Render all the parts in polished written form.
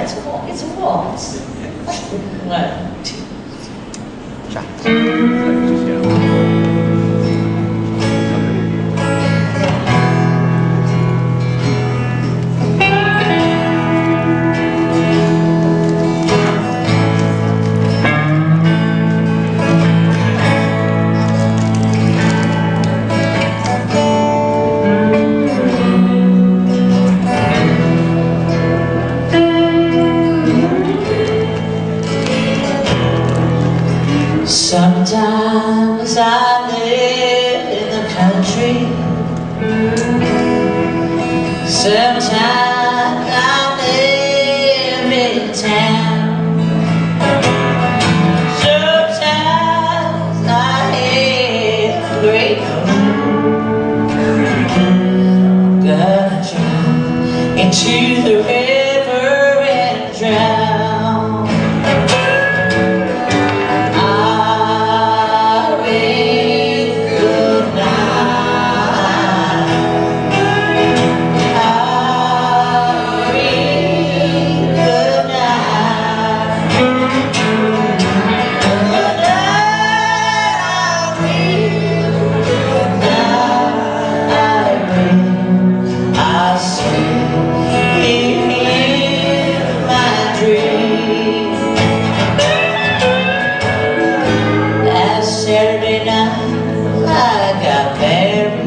it's a waltz. One, two. Sometimes I live in the country, sometimes I live in town, sometimes I have a great home. Gonna jump into the river and drown. Saturday night I got married.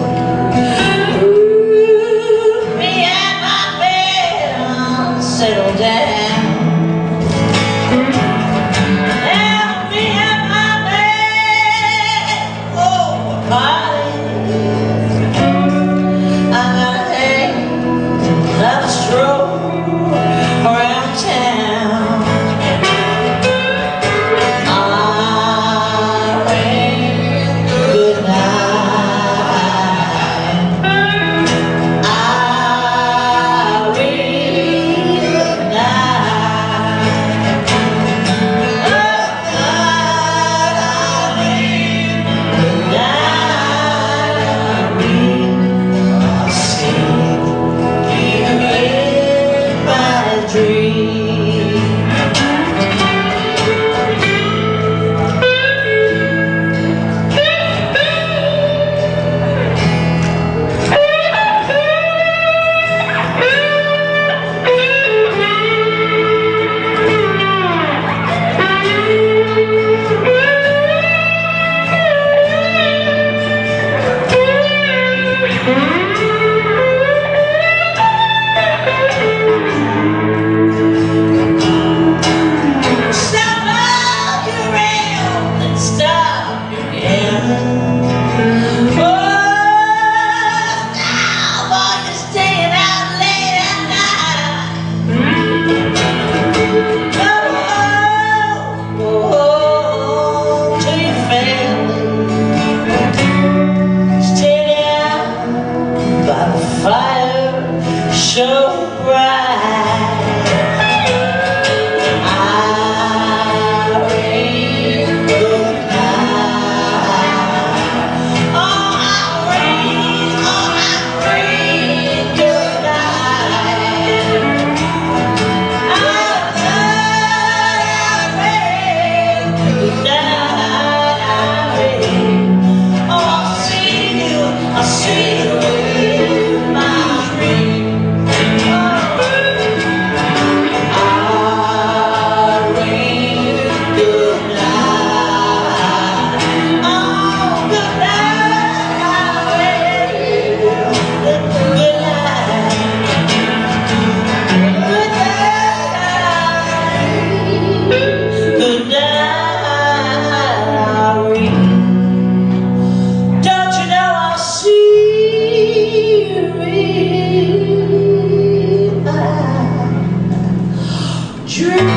Ooh, me and my band settled down. Now me and my band, oh, party. I got a hang, have a stroll around town. So bright, Irene, good night. Oh, Irene, good night. Irene, good night, Irene. Oh, I'll see you in my dream. Dream.